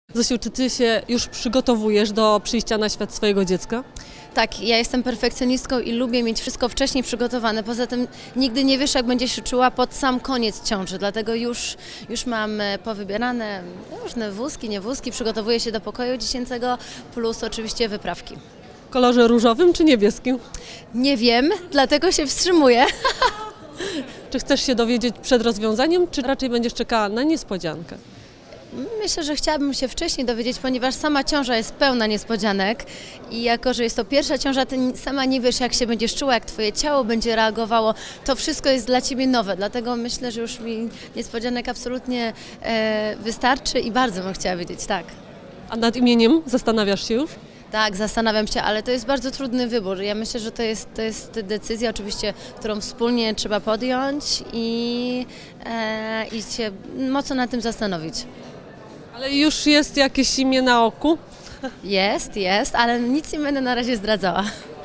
Zosiu, czy ty się już przygotowujesz do przyjścia na świat swojego dziecka? Tak, ja jestem perfekcjonistką i lubię mieć wszystko wcześniej przygotowane. Poza tym nigdy nie wiesz, jak będzie się czuła pod sam koniec ciąży, dlatego już mam powybierane różne wózki, nie wózki, przygotowuję się do pokoju dziecięcego, plus oczywiście wyprawki. W kolorze różowym czy niebieskim? Nie wiem, dlatego się wstrzymuję. Czy chcesz się dowiedzieć przed rozwiązaniem, czy raczej będziesz czekała na niespodziankę? Myślę, że chciałabym się wcześniej dowiedzieć, ponieważ sama ciąża jest pełna niespodzianek i jako, że jest to pierwsza ciąża, ty sama nie wiesz, jak się będziesz czuła, jak twoje ciało będzie reagowało. To wszystko jest dla ciebie nowe, dlatego myślę, że już mi niespodzianek absolutnie wystarczy i bardzo bym chciała wiedzieć, tak. A nad imieniem zastanawiasz się już? Tak, zastanawiam się, ale to jest bardzo trudny wybór. Ja myślę, że to jest decyzja oczywiście, którą wspólnie trzeba podjąć i się mocno nad tym zastanowić. Ale już jest jakieś imię na oku? Jest, ale nic nie będę na razie zdradzała.